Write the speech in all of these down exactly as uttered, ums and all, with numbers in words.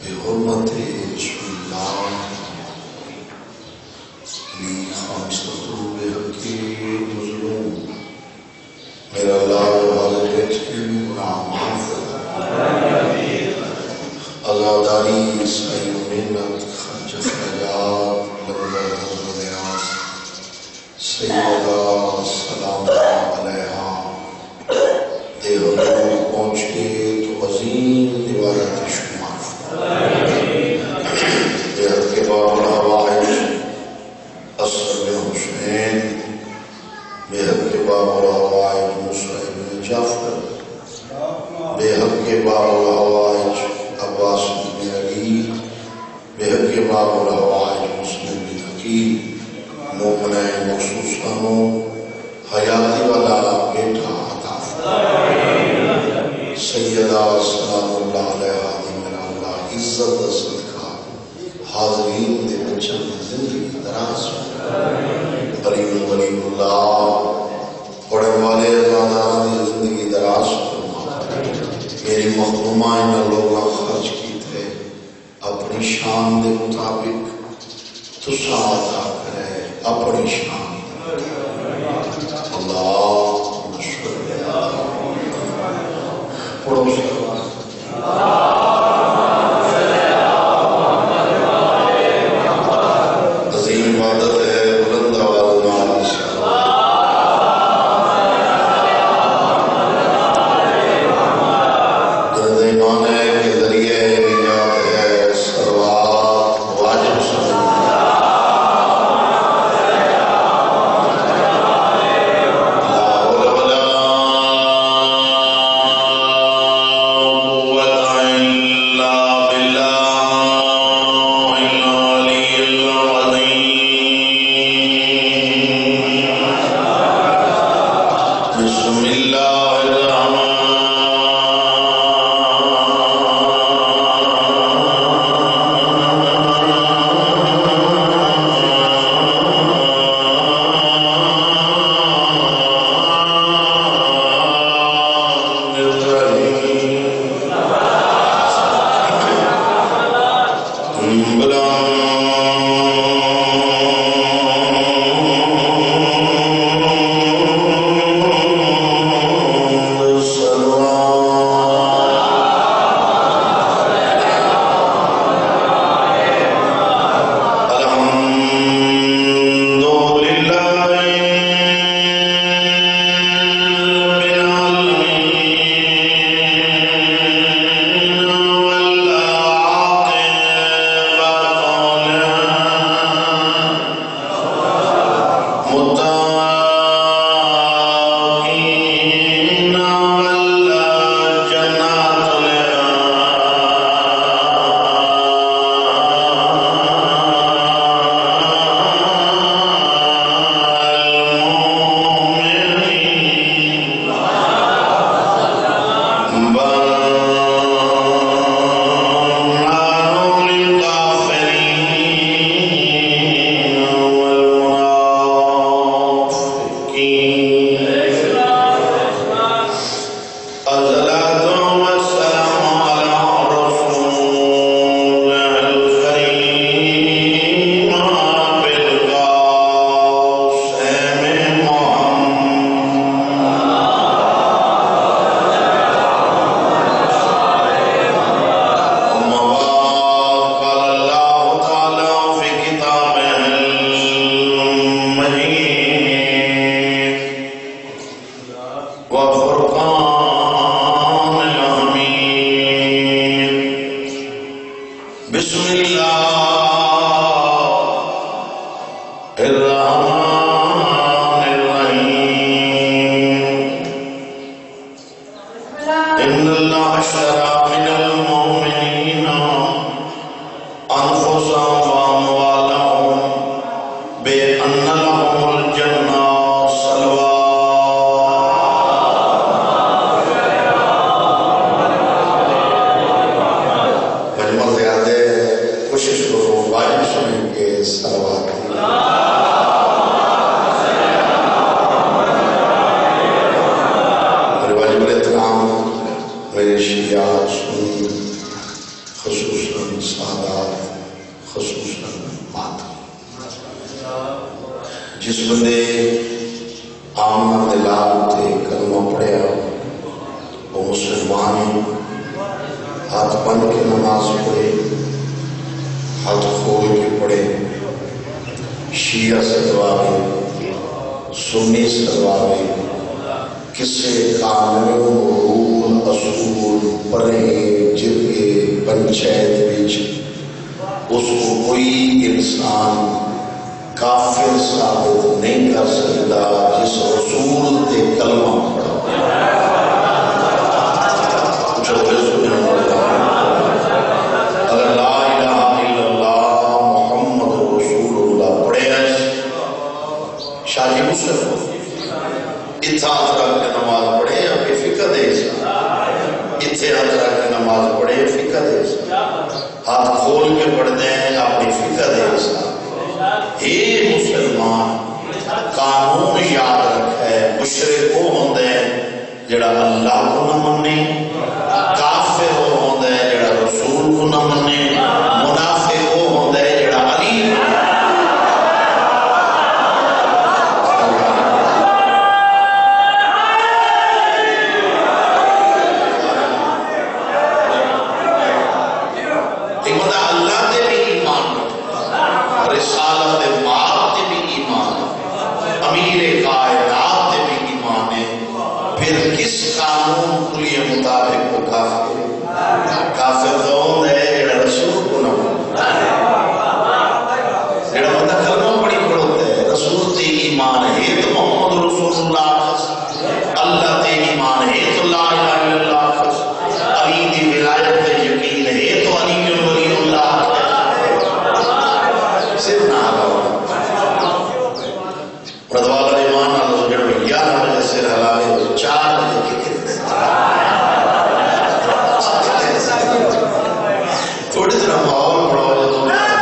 بحرمت رسول اللہ خامسۃ بحق مظلوم میرا اللہ والد کے گناہ معاف عزاداری سعی و محنت خرچ اخراجات لنگر حضر نیاز سیدہ سلام علیہا دے حضور پہنچتے تو عظیم دیوارت شمار دے حد کے باب الحوائج اثر بن حسین بے حد کے باب الحوائج موسیٰ بن جعفر بے حد کے باب الحوائج عباس بن علی بے حد کے باب الحوائج مسلم بن حقیق مومنہ مخصوصانو حیاتی والا بیٹا عطا سیدہ سلام اللہ علیہ من اللہ عزت صدقہ حاضرین دے بچن زندگی دراز قریب قریب اللہ پڑھے والے زادان دی زندگی دراز میری مخدومہ ان لوگاں خرچ کی تھے اپنی شان دے مطابق تسا عطا کرے اپنی شان اللہ مشکر پڑھو عظیم عبادت ہے بلند آواز نال درد ایمان کے ذریعے نجات ہے سروات واجب سمجھ خصوصاً سادات، خصوصاً ماتم. جس بندے آمن دلال تے کلمہ پڑھیا وہ مسلمان ہاتھ بند کے نماز پڑھے، ہاتھ کھول کے پڑھے، شیعہ سلواوے، سنی سلواوے، کسے قانون رول اصول پرہیں جرگے پنچایت بچ اس کو کوئی انسان کافر ثابت نہیں کر سکتا جس رسول تے کلمہ پڑھا. اگر لا الہ الا اللہ محمد رسول اللہ پڑھے شاہ جی مسلم اتھا ہاتھ رکھ کے نماز پڑھے اپنی فقہ دے سا، اتھے ہاتھ رکھ کے نماز پڑھے فقہ دے سا، ہاتھ کھول کے پڑھ دیں اپنی فقہ دے سا. اے مسلمان قانون یاد رکھے، مشرک وہ ہوندے جڑا اللہ کو نہ مننے، کافر وہ ہوندے جڑا رسول کو نہ مننے، منافق وہ ہوندے جڑا علی اللہ دے بھی ایمان رکھتا، رسالت مار دے بھی ایمان، امیر کائنات دے بھی ایمان ہے. پھر کس قانون کلیے مطابق وہ کافر کافر دون ہے جڑا رسول کو نہ جڑا بندہ کلمہ پڑھی پڑھتا ہے رسول تے ایمان ہے تو محمد رسول اللہ، اللہ تے ایمان ہے تو لا الہ الا اللہ، علی دی ولایت تے یقین ہے تو علی ولی اللہ. صرف نہ ردوال ایمان اللہ جڑو گیارہ بجے سے حلالے چار بجے کی کتنے تھوڑی طرح ماحول پڑھو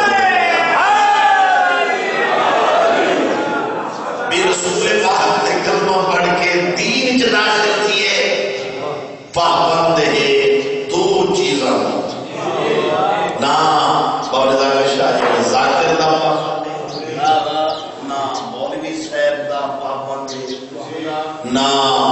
بھی رسول پاک نے کلمہ پڑھ کے دین چ داخل کیے. پابند ہے دو چیزاں نہ بولدہ کا شاہ ذاکر دا پابند نہ مولوی صاحب دا پابند نہ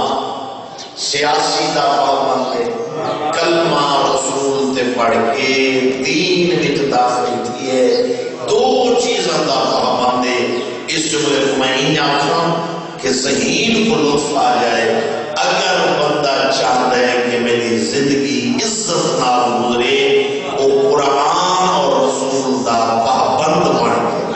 سیاسی دا پابند ہے. کلمہ رسول تے پڑھ کے دین وچ داخل کیے دو چیزاں دا پابند ہے. اس جملے کو میں انہیں آکھاں کہ ذہین کو لطف آ جائے. اگر بندہ چاہتا ہے کہ میری زندگی عزت نال گزرے وہ قرآن اور رسول دا پابند بن کے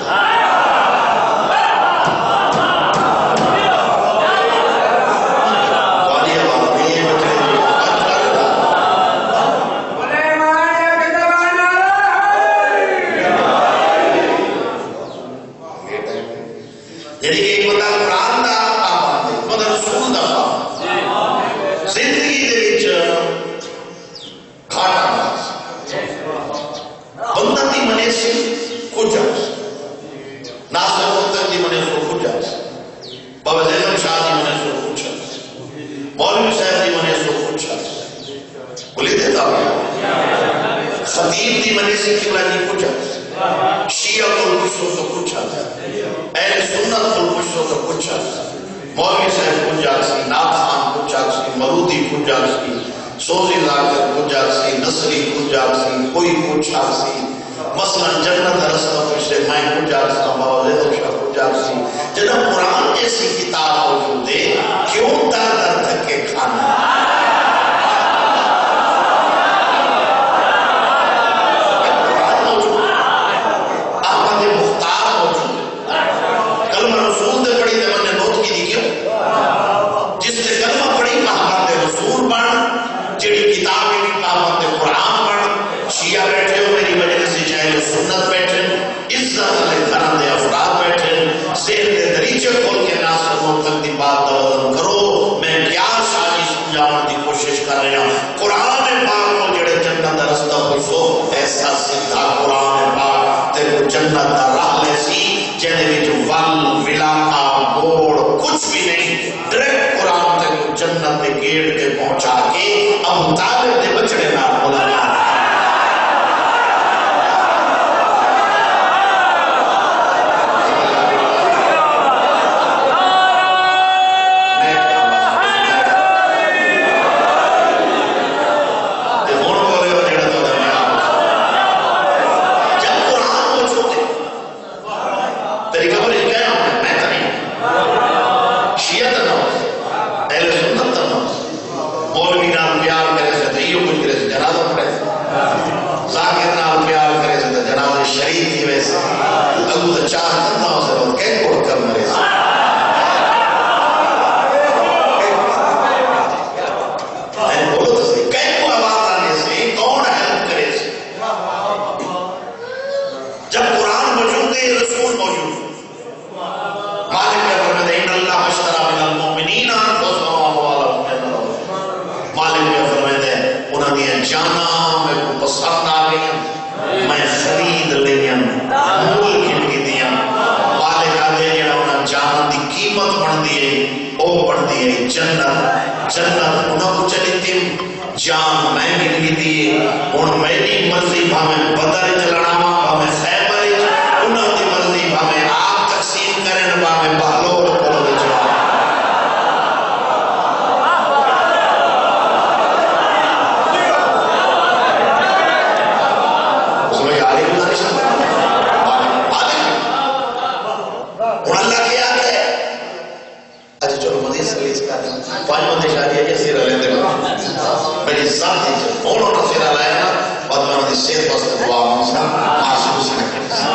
خطیب دی منی سے قبلہ نہیں پوچھا، شیعہ کو پوچھو تو پوچھا، اہل سنت کو پوچھو تو پوچھا، مولوی صاحب پوچھا سی، ناک خان پوچھا سی، مرودی پوچھا سی، سوزی لاکر پوچھا سی، نصری پوچھا سی، کوئی پوچھا سی. مثلا جنت رستہ پوچھے میں پوچھا سا، موضع دوشہ پوچھا سی. جنہاں قرآن جیسی کتاب موجود ہے کیوں در در دھکے کھانا؟ سنت بیٹھن، عزت علیہ کرن دے افراد بیٹھن، ذہن دے دریچے کھول کے ناصر مرتب دی بات توازن کرو. میں کیا ساری سمجھاؤں دی کوشش کر رہا ہوں. قرآن پاک کو جڑے جنت دا رستہ پوچھو ایسا سیدھا قرآن پاک تے جنت دا راہ لے سی جہدے وچ ول ولاقہ موڑ کچھ بھی نہیں. ڈائریکٹ قرآن تے جنت دے گیٹ تے پہنچا کے ابو طالب دے بچڑے نال جانا میں کو پسند آ گئی میں خرید لیا مول کھڑکی دیا مالک آدھے جڑا انہاں جان دی قیمت بن دیئے او بن دیئے جنت جنت انہاں کو چلی تیم جان میں ملی دیئے ان میری مرضی بھامیں بدر چلڑاما بھامیں خیبر انہاں دی مرضی بھامیں آپ تقسیم کریں بھامیں بہلور کرو دے جواب پانچ بندے شادی ہے کہ سیرہ لیندے میری ذاتی سے فونوں نے سیرہ لائے نا بعد میں انہوں نے صحت واسطے دعا مانسا آسو سے نکل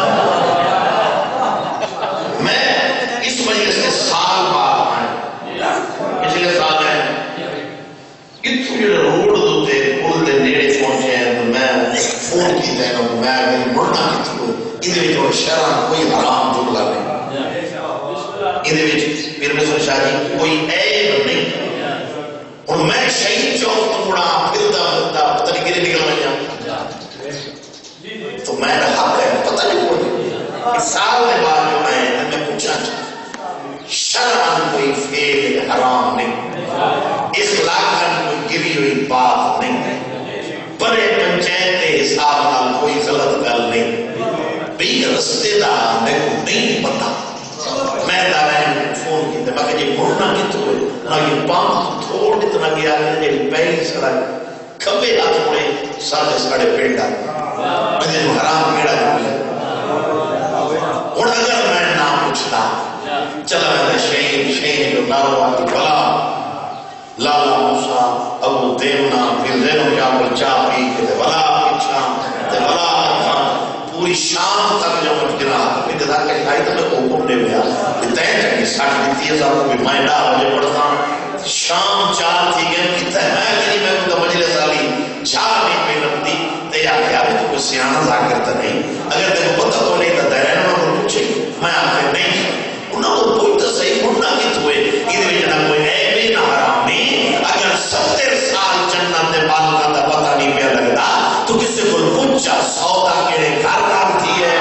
میں اس مجلس سے سال بعد آئے پچھلے سال ہے اتھو جو روڈ دوتے پل دے نیڑے پہنچے ہیں تو میں فون کی تے نا میں میری مرنا کی تھی ادھے جو شرح کوئی حرام جملہ نہیں ادھے وچ پھر میں سن شاہی کوئی عیب نہیں اور میں شہید چوک تو بڑا پھرتا پھرتا پتہ نہیں گرے نکل میں تو میں نے حق ہے پتہ نہیں کوئی اس سال میں بعد جو میں میں پوچھا شرعاً کوئی فعل حرام نہیں اخلاقاً کوئی گری ہوئی بات نہیں بڑے پنچایت حساب نال کوئی غلط گل نہیں بھی رستے دا میں کو نہیں پتا میں دارائیں فون کی میں کہ یہ مرنا کی تو ہے نہ یہ پام تھوڑ اتنا گیا ہے یہ پہلی سڑک کبھے ہاتھ مڑے سارے ساڑے پیڑا میں جو حرام پیڑا جو ہے اور اگر میں نام پوچھتا چلا میں شہید شہید جو نارو آتی بلا لالا موسیٰ ابو دیونا پھر زینو جامل چاہ پی کے بلا پچھا بلا پوری شام تک جو مجھ گرا میں کہتا کہ شاید میں کو حکم دے گیا کہ تین جنگی ساٹھ دیتی ہے صاحب کو بھی میں ڈا مجھے پڑھتا شام چار تھی گئے کہتا ہے میں کہ میں کو مجلس علی چار نہیں پہ لگتی تے یا کیا بھی تو کوئی سیانہ ذاکر تا نہیں اگر تے کو پتہ تو نہیں تا دائرہ نہ کو پوچھے میں آخر نہیں انہوں کو کوئی تو صحیح مرنا کی توئے ادھے بھی جنہ کوئی عیبی نہ حرام نہیں اگر ستر سال جنت دے بالکہ دا پتہ نہیں پہ لگتا تو کسی کو پوچھا سودا کے گھر کام تھی ہے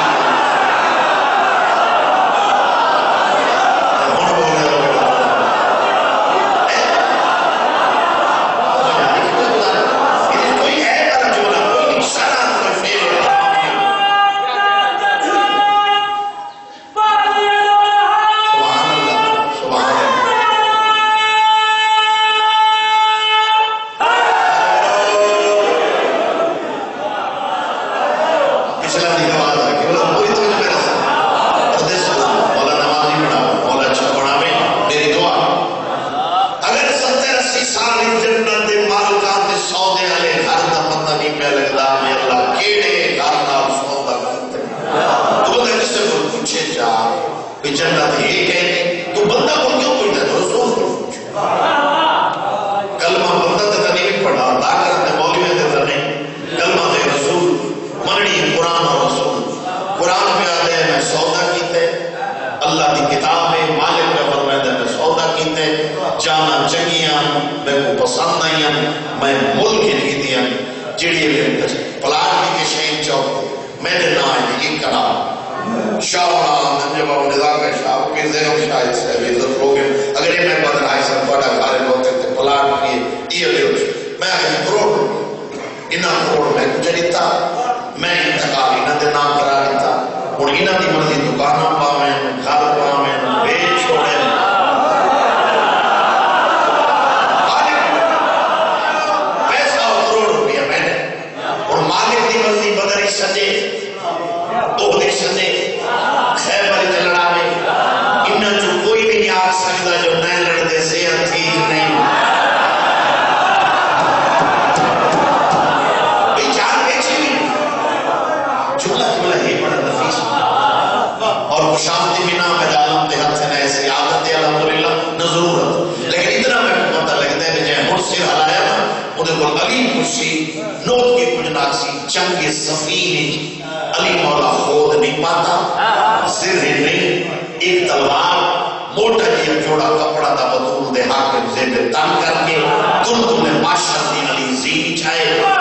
کپڑا دا بدول دے حاکم زیب تن کر کے تم تم نے بادشاہ دین علی زین چھائے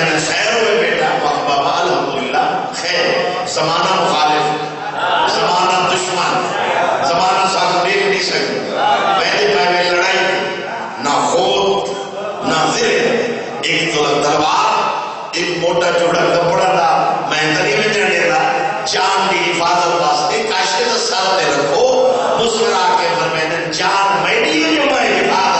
میں خیر ہوئے بیٹا بابا الحمدللہ خیر زمانہ مخالف زمانہ دشمن زمانہ ساتھ دیکھ نہیں سکتا پہلے پہلے لڑائی نہ خود نہ ذر ایک تلوار ایک موٹا چوڑا کپڑا تھا مہندری میں جانے تھا جان کی حفاظت واسطے کاشے کا سر پہ رکھو مسکرا کے فرمائے جان میں نہیں جو میں حفاظت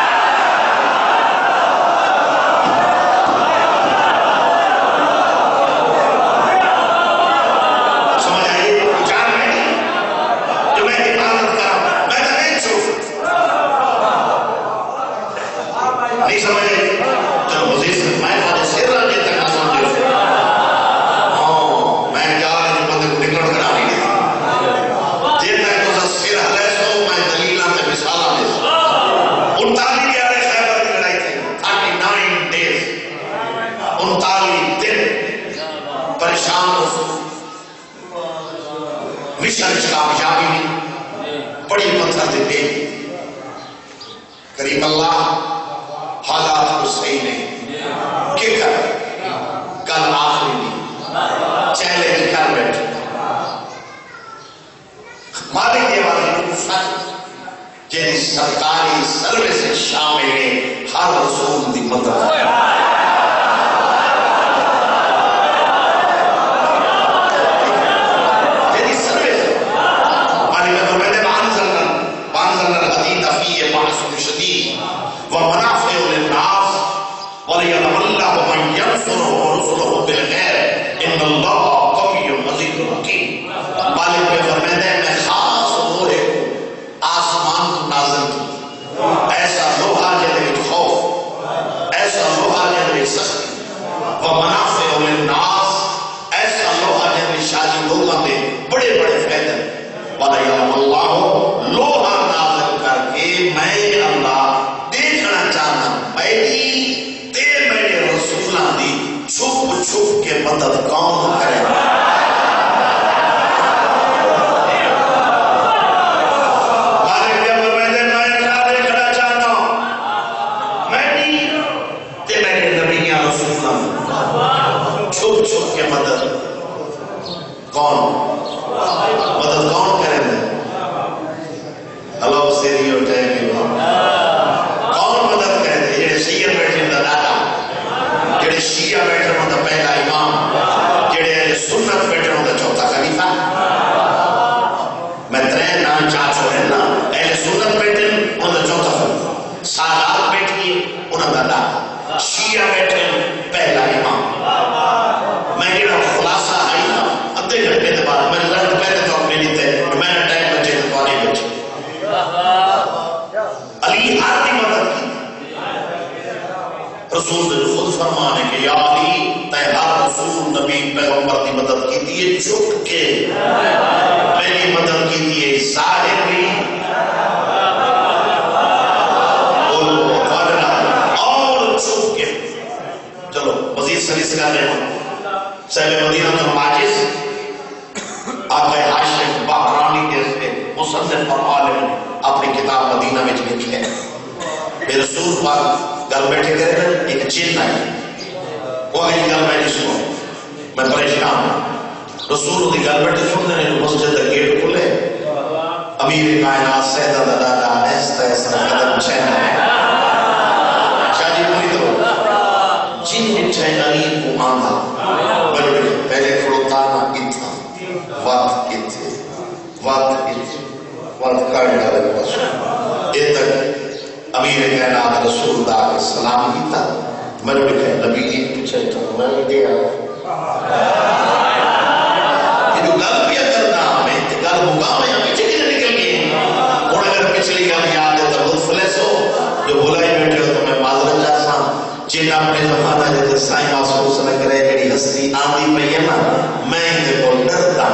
نہیں سمجھے چلو مزید سے میں خواہد سیر رہا جیتا کہ سمجھے میں جا رہا جو بندے کو نکلڑ کر آنی گئی جیتا ہے تو سیر حلیس ہو میں دلیلہ میں مثالہ میں انتالی گیارے خیبر کی لڑائی تھی تھرٹی نائن ڈیز انتالی دن پریشان ہو مشن کامیابی میں بڑی پتھر دیتے کریم اللہ حالات کو صحیح نہیں کہ کر کل آخری نہیں چہلے بھی کر بیٹھے مالک یہ والی سچ جیدی سرکاری سروس شامل ہے ہر رسول دی مدد جیدی سروس مالک میں فرمیدے بانزلن بانزلن الحدید فیہ بحث شدید ومنافع للناس وليعلم الله من ينصره ورسله بالغير ان الله قوي عزيز حكيم مالک نے فرمایا میں خاص لوہے کو آسمان کو نازل کی ایسا لوہا جنہیں خوف ایسا لوہا جنہیں سختی ومنافع للناس ایسا لوہا جنہیں شادی لوگوں میں بڑے بڑے فائدے وليعلم الله لوہا نازل کر کے میں اللہ دیکھنا چاہنا میری تے میرے رسولہ دی چھپ چھپ کے مدد کون کرے مالک جب میں نے میں اللہ دیکھنا چاہنا میری تے میرے نبیاں رسولہ چھپ چھپ کے مدد کون مدد کون کرے گا اللہ سے ریو ٹائم شیعہ بیٹھے دا دادا جڑے شیعہ بیٹھے ہوں دا پہلا امام جڑے اہل سنت بیٹھے ہوں دا چوتھا خلیفہ میں ترین نام چاہ چھوڑے نا اہل سنت بیٹھے ہوں دا چوتھا خلیفہ سادات بیٹھے انہوں دا دادا شیعہ بیٹھے پہلا امام میں جڑا خلاصہ آئی نا ادھے گھنٹے دے بعد میں لڑ پہلے تو اپنے لیتے میں نے ٹائم بچے تو آنے بچے علی ہر دی مدد کی رسول نے خود فرمانے کہ یا علی تیہار رسول نبی پیغمبر کی مدد کی دیئے چھپ کے میری مدد کی دیئے ظاہر بھی اور چھپ کے چلو مزید سلیس کا رہے ہوں صحیح مدینہ میں ماجز آقا حاشم بحرانی کے مصنف اور عالم اپنی کتاب مدینہ میں لکھے ہیں بے رسول پاک گل بیٹھے کرے ایک چین آئی وہ آئی گل میں نہیں سنو میں پریشان ہوں رسول کی گل بیٹھے سننے نے مسجد کا گیٹ کھلے امیر کائنات سیدہ دادا ایسا ایسا قدم چین ہے شاہ جی پوری تو جن میں چین علی کو آنگا بڑے پہلے کھڑوتانا اتھا وقت اتھے وقت اتھے وقت کر ڈالے پاسو یہ تک امیر کائنات رسول اللہ کے سلام ہی تھا میں نے کہا نبی جی پیچھے تو میں نے دیا کہ جو گل پیا کرنا ہمیں تے گل ہوگا میں پیچھے کی نکل گئی اور اگر پچھلی گل یاد ہے تو مفلس ہو جو بھلائی بیٹھے ہو تو میں معذرت چاہتا جن اپنے زمانہ جیسے سائیں محسوس نہ کرے میری ہستی آندھی پہ ہے نا میں ان کو ڈرتا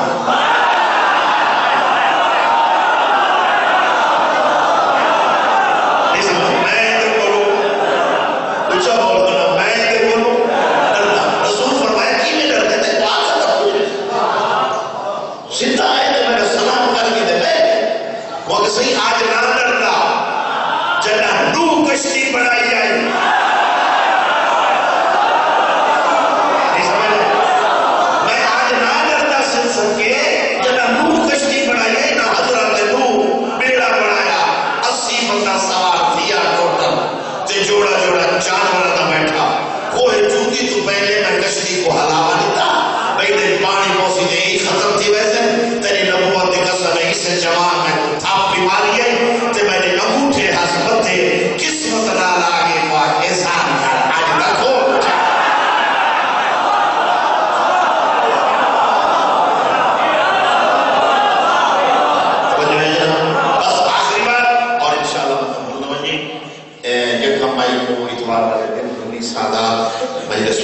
صحیح آج نہ ڈرنا جنہ نو کشتی بڑھائی جائے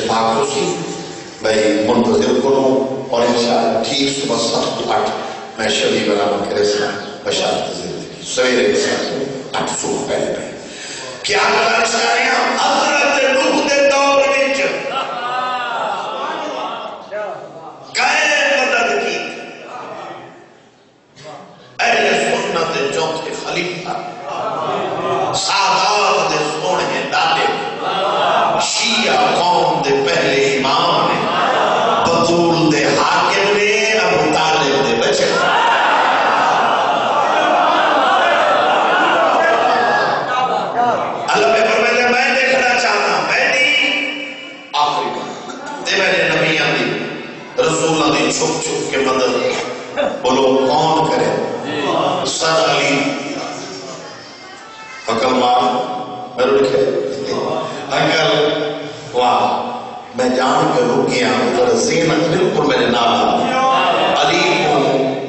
اتفاق ہو سی بھائی منتظر کرو اور انشاءاللہ ٹھیک صبح سات تو آٹھ میں شبی برامہ کے رسنا بشارت زندگی سویرے کے ساتھ آٹھ صبح پہلے پہلے کیا گزارش کریں ہم حضرت نوح دے دور وچ کئے مدد کی اہل سنت دے چوتھے خلیفہ سادات دے سونے دادے شیعہ قوم دے پہلے امام نے بطول دے حاکم نے ابو طالب دے بچے اللہ میں فرمائے میں دیکھنا چاہتا میں نہیں آخری بات دے میں نے نبیان دی رسولہ دی چھپ چھپ کے مدد بولو کون کرے سر علی حکل مار میں رکھے حکل واہ میں جان کے رک گیا ذرا زینت بالکل میں نے نام علی کو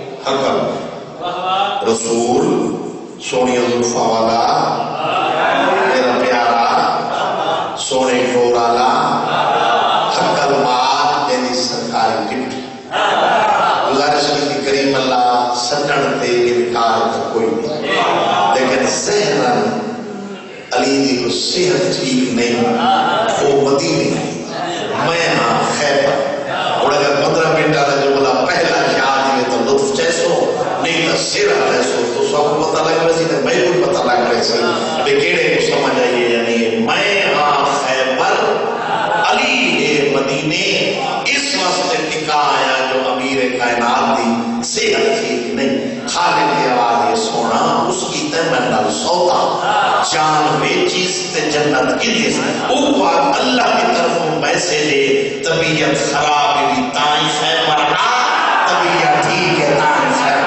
حکم رسول سونی ظلفہ والا میرا پیارا سونے گورالا حکل مار یعنی سرکاری ڈپٹی گزارش کی کریم اللہ سٹن تے انکار تک کوئی نہیں لیکن ذہناً علی دی کو صحت ٹھیک نہیں وہ مدینی نہیں میں ہاں خیبر اور اگر پندرہ منٹ آتا جو بلا پہلا یاد ہے تو لطف چیسو نہیں تو سیرہ چیسو تو سو کو پتہ لگ رہی تھی میں کوئی پتہ لگ رہی تھی بے کیڑے کو سمجھ آئیے یعنی میں ہاں خیبر علی ہے مدینے اس واسطے ٹکا آیا جو امیر کائنات دی صحت ٹھیک نہیں خالق کی آواز یہ سونا اس کی تمنا سوتا جان بیچیز تے جنت کی دیس اوپر اللہ کی طرف میسیج ہے طبیعت خراب بھی تائیں خیبر آ طبیعت ٹھیک ہے تائیں خیبر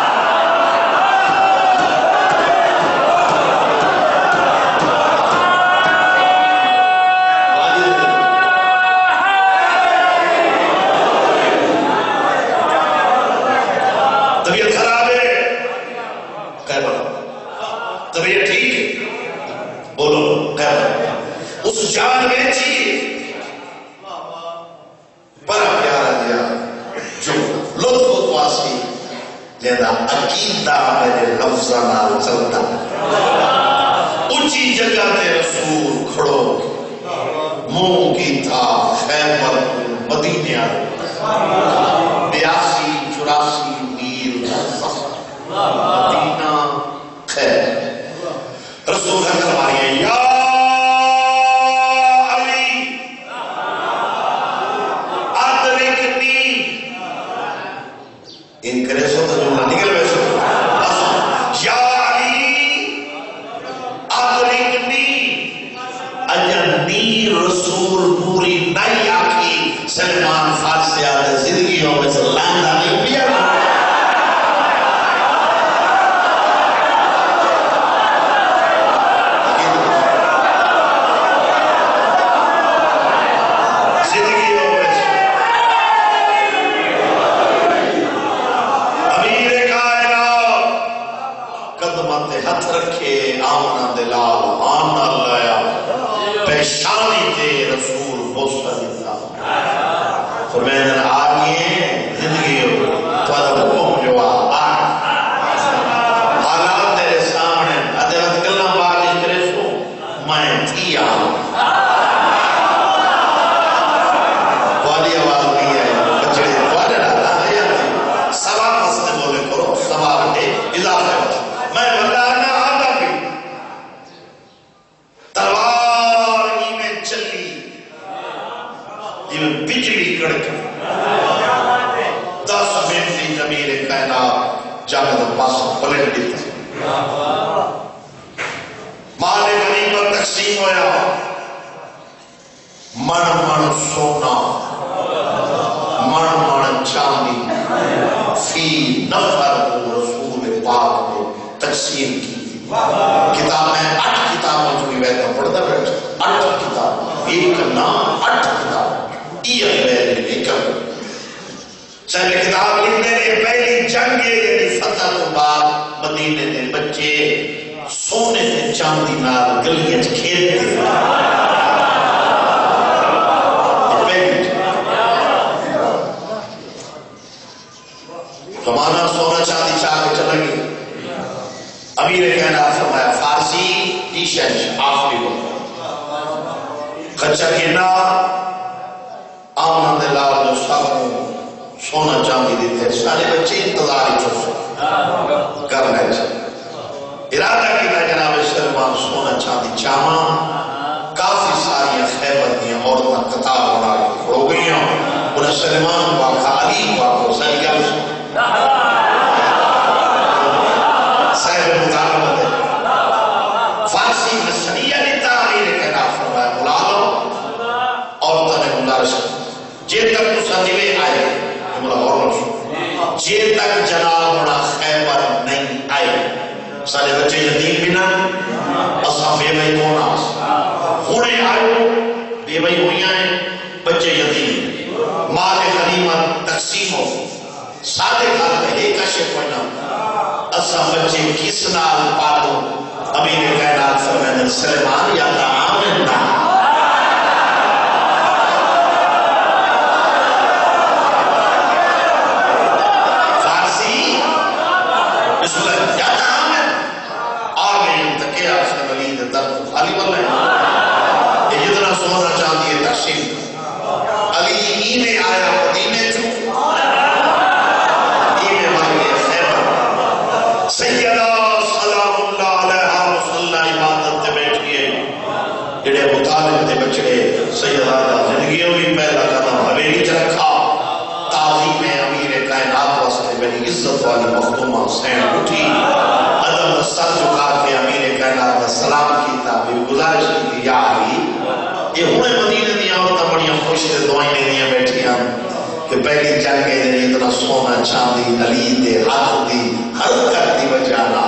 طبیعت خراب ہے خیبر طبیعت ٹھیک ہے بولو خیبر اس جان بیچی بڑا پیارا دیا جو لطف اتواسی لینا عقیدہ میرے لفظہ نال چلتا اونچی جگہ دے رسول کھڑو منہ کی تھا خیبر مدینہ بیاسی چوراسی میل مدینہ خیر رسول اکرم ماریے یا علی ادرکنی ان کرے سو تو جملہ نکل بیسو یا علی ادرکنی اجنی رسول پوری نئی آکھی سلمان فارسی آدھے زندگیوں میں سے لاندہ نہیں پیا فرمائے آگئے زندگی تھوڑا حکم جو آگ حالات تیرے سامنے ادھرت کلنا بارش کرے سو میں تھی آگ والی آواز نہیں آئی بچڑے دوارے ڈالا ہے سوا پستے بولے کرو سوا بٹے اضافہ ہوتا میں بردارنا آتا بھی تلوار ہی میں چلی یہ بجلی کڑک دس منٹی جمیل کائنات جاگہ پاس پلٹ دیتا مال غنیمت تقسیم ہویا من من سونا من من چاندی فی نفر رسول پاک نے تقسیم کی کتاب میں اٹھ کتابوں جو بیٹھا پڑھتا بیٹھا اٹھ کتاب ایک نام اٹھ کتاب یہ پہلے لے کر چاہے کتاب لکھنے کے پہلی جنگ یعنی فتح تو بعد مدینے دے بچے سونے تے چاندی نال گلیاں کھیلتے شہنشاہ آخری وقت خچر کے نا آمن دلال جو سب سونا چاندی دیتے ہیں سارے بچے انتظار ہی چھو سو کرنا چاہیے ارادہ کی دا جناب سلمان سونا چاندی چاما کافی ساری خیبر دیا عورتیں قطار بنا کے کھڑو گئی ہیں انہیں سلمان واقع علی واقع سنگیا صاحب مطالبہ دے فارسی مسئلیہ نے تعمیر کہنا فرمایا بلا لو عورتوں نے مدارش جے تک تو سنیوے آئے ہمارا اور نشو جے تک جناب بڑا خیبر نہیں آئے سارے بچے یتیم بھی نہ اصلا بے بھائی کون آس ہونے آئے بے بھائی ہوئی آئے بچے یتیم مال غنیمت تقسیم ہو سادے گھر میں ایک اشے پڑھنا اصلا بچے کس نال پالو امیر کائنات فرمائن سلمان یا تعامل نہ فارسی بسم اللہ یا تعامل آگے انتقیہ اسلام علی دے درد خالی بلنے یہ جتنا سونا چاندی ہے تقسیم علی اینے آیا مدینے چو اینے مانگے خیبر سیدہ سلام اللہ علیہ وسلم عبادت تے بیٹھئے جڑے مطالب تے بچڑے سیدہ زندگی ہوئی پہلا قدم حویلی چ رکھا تعظیم امیر کائنات واسطے بڑی عزت والی مخدومہ حسین اٹھی ادب سر جھکا کے امیر کائنات کا سلام کیتا بھی گزارش کی یا علی یہ ہونے مدینے دیا عورتیں بڑیاں خوش تے دعائیں دیا بیٹھیاں کہ پہلی جنگ کے دن اتنا سونا چاندی علی دے ہاتھ دی حرکت دی وجانا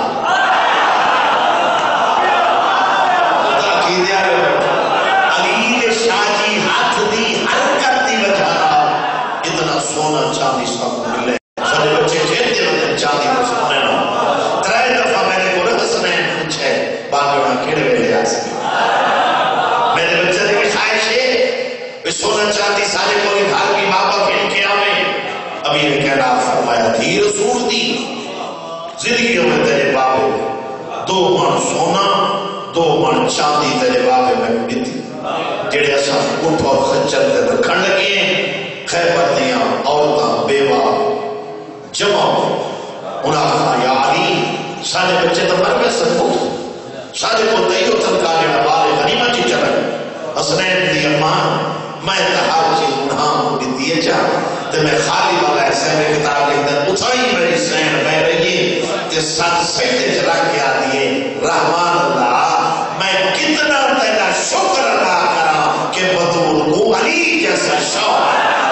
علی دے شاجی ہاتھ دی حرکت دی وجانا اتنا سونا چاندی سب ملے سارے بچے کھیلتے ہوتے چاندی کو سونے نا ترائے دفعہ میں نے کو رہسنے پوچھے باندھونا کھڑے ویلے آسے میرے بچے دے کی خواہش ہے سونا چاندی سارے کوئی گھر کی بابا پھر کے آمیں ابھی نے کہنا فرمایا دھیر سور دی زندگیوں میں تیرے بابے دو من سونا دو من چاندی تیرے بابے میں بیتی جڑے ایسا اٹھ اور خچر تے رکھن لگے خیبر دیا عورتاں بیوہ جمع انہاں کہا یا علی سارے بچے تو مر میں سکوت سارے کو تیو تنکارے نبالے غنیمہ چی چلے حسنین دی امان میں تہار چیز انہاں کو بھی دیے جا تو میں خالی والا ایسے میں کتاب لکھتا اتھائی میری سین بہ رہی کہ ساتھ سیدے چلا کیا دیے رحمان اللہ میں کتنا تیرا شکر ادا کرا کہ بدور کو علی جیسا شوق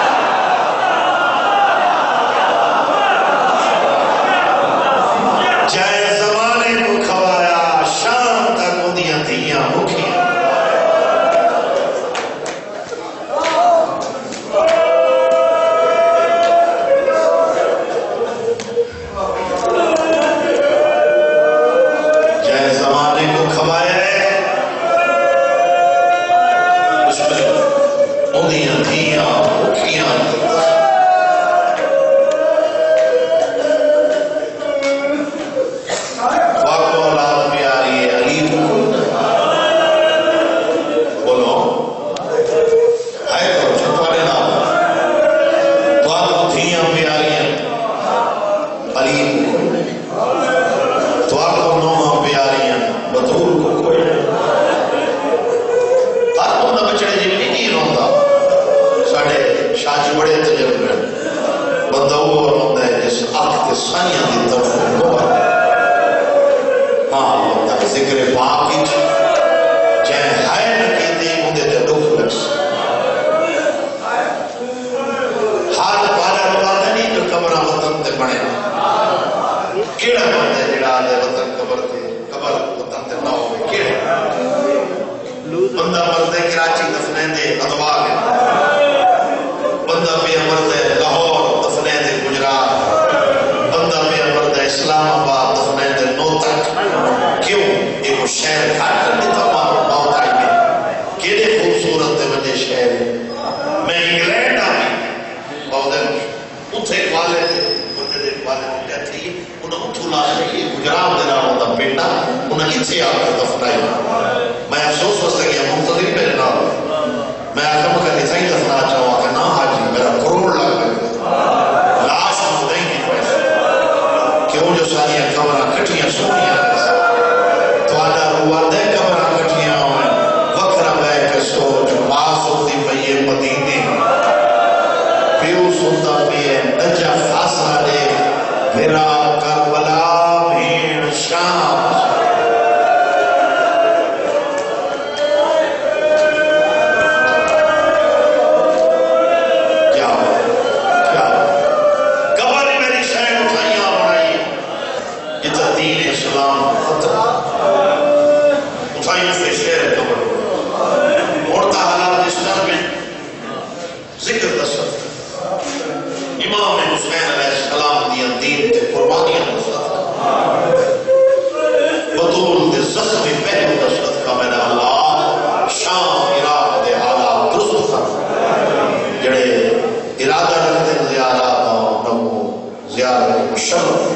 جائے زمانے کو کھوایا شام تک اندیاں دیاں مکھی گجرات دے نال دا بیٹا انہاں کتھے آ کے دفنائی ہوتا پہ نجا فاصلہ دے میرا کربلا بھین شام کیا کیا قبر میری شہر اٹھائیاں بنائی جتا دین اسلام ختم اٹھائیاں سے شہر قبر مورتا حالات اس طرح میں ذکر دستر امام حسین علیہ السلام دیا دین تے قربانیاں دستر بطول دے زخمی پہلو دستر کا میں نے اللہ شام عراق دے حالات درست کر جڑے ارادہ رکھتے زیارات اور نمو زیارت مشرف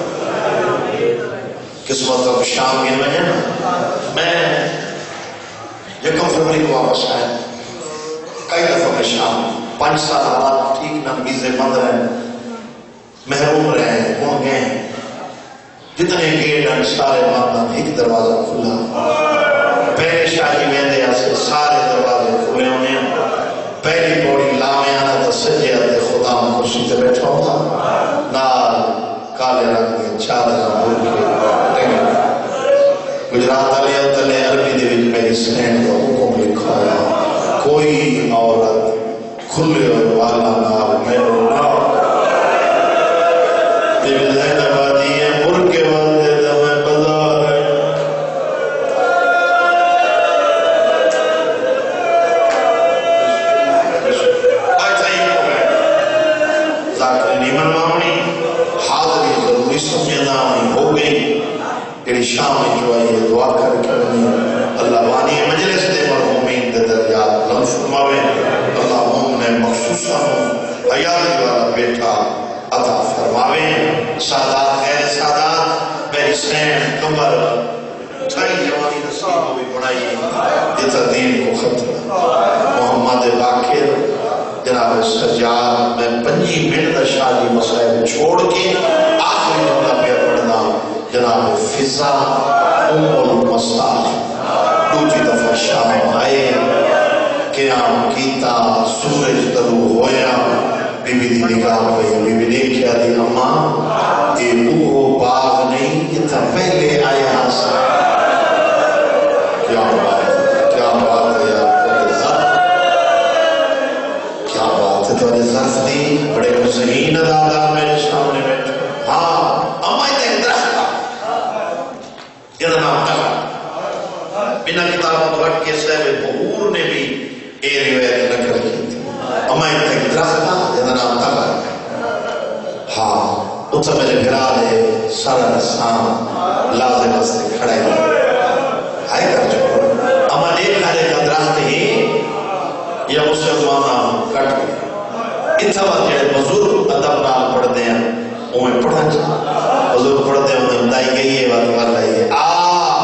قسمت اب شام یہ میں ہے نا میں یکم فروری کو واپس آئے کئی دفعہ میں شام پانچ سال بعد ٹھیک نہ ویزے بند رہے محروم رہے ہوں گئے جتنے گیٹ ہیں سارے بند ایک دروازہ کھلا پہلے شاہی ویندے سے سارے دروازے کھلے ہونے پہلی پوڑی لامے آنا تو سجے آتے خدا میں خوشی تے بیٹھا ہوتا نال کالے رنگ کے چادر بول کے گجرات علیہ تلے عربی دے وچ میری سنین کا حکم لکھا ہے کوئی عورت کھلے والا نال میرو نال دل زین آبادی ہے مرکے والدے دمیں بازار ہے آج صحیح ہو گئے ذاکر نیمن مامنی حاضری ضروری سمجھنا ہو گئی تیری شام میں جو آئی ہے دعا کر کے اللہ وانی مجلس دے مرحومین دے درجات لن فرماوے اللہ مومن مخصوصا حیات والا بیٹا عطا فرماوے سادات غیر سادات میری سین کمر چھائی جوانی نصیب ہوئی بڑھائی جتا دین کو ختم محمد باقر جناب سجاد میں پنجی منٹ شادی مسائل چھوڑ کے آخری جملہ پہ پڑھنا جناب فضا ام المصاف دوجی دفعہ شام آئے قیام کیتا سورج طلوع ہویا بی بی دی نگاہ ہوئی بی بی دیکھیا دی اماں یہ اوہ باغ نہیں یہ تھا پہلے آیا سا کیا بات ہے کیا بات ہے یار کیا بات ہے تو نے ظرف دی بڑے مزہین دادا میرے سامنے بیٹھے ہاں اماں تے درخت یہ نام تھا بنا کتابوں کو رکھ کے صاحب بہور نے بھی اے روایت نقل کی تھی اماں ایک درخت تھا یہ نام تھا ہاں اتھا میرے بھرالے سارا رسام لازم سے کھڑے آئے کر چھوڑ اماں دیکھا دے کا درخت ہی یا مسلمانہ کٹ گئے اتھا وقت جڑے بزرگ ادب نال پڑھ دیں انہیں پڑھا جا بزرگ پڑھ دیں انہیں بتائی گئی ہے وقت مر رہی ہے آ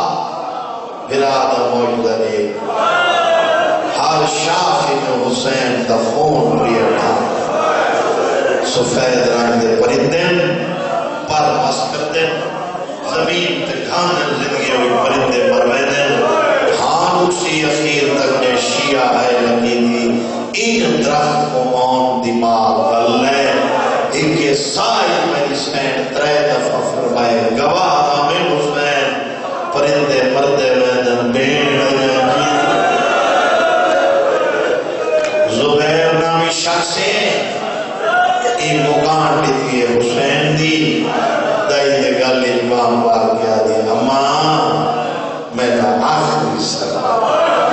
برادر موجودہ دیکھ ہر شاخ ابن حسین دفون پریٹا سفید رنگ دے پرندن پر بس کردن زمین تکھانن زندگی ہوئی پرندے مرویدن ہاں اسی اخیر تک نے شیعہ ہے لگی تھی ان درخت کو مون دماغ اللہ ایک سائی میری سین ترے دفعہ فرمائے گواہ آمین حسین پرندے مردے ویدن بین زبیر نامی شخصے این مکان دیتی ہے حسین دی دائی دے گل امام بار کیا دی اماں میرا آخری سلام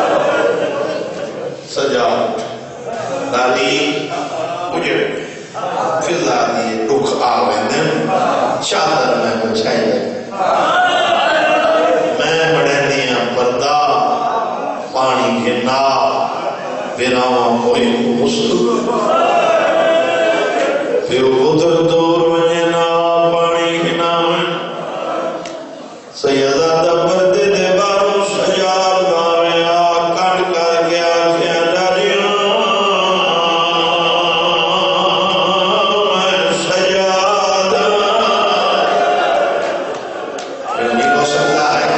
سجا دادی مجھے فضا دی دکھ آویدن چادر میں بچائی لگے میں بڑے دیا پردہ پانی کے نا بیراواں کوئی مستق پھر ادھر دور وجنا پانی کے نام سیدہ دبر دے دے بارو سجاد باوے آ کٹ کر گیا کیا ڈاریاں میں سجاد پھر نہیں کو سکتا ہے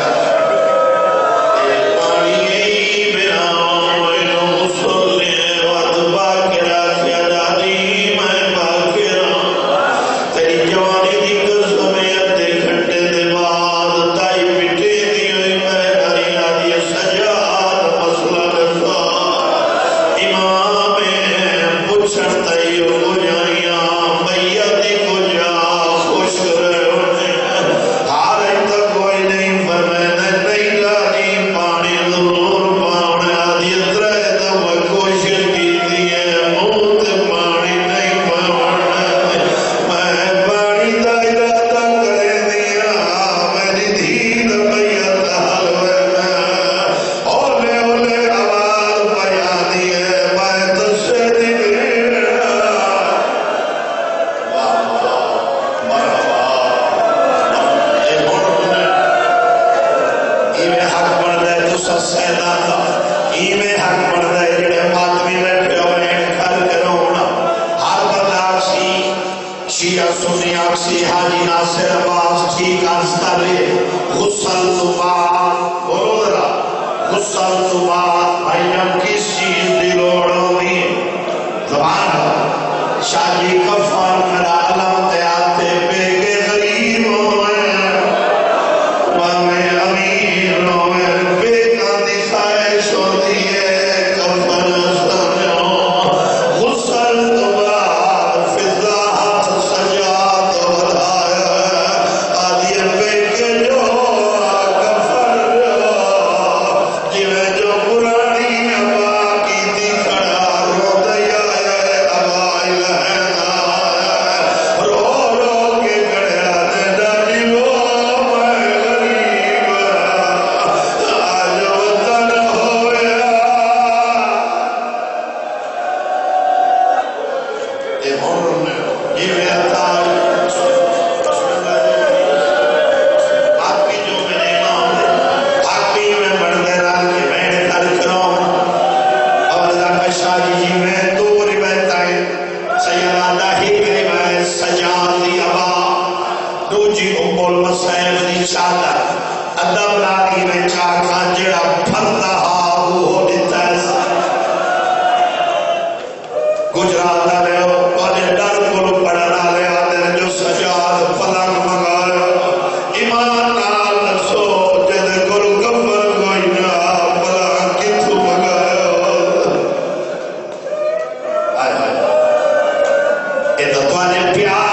प्यार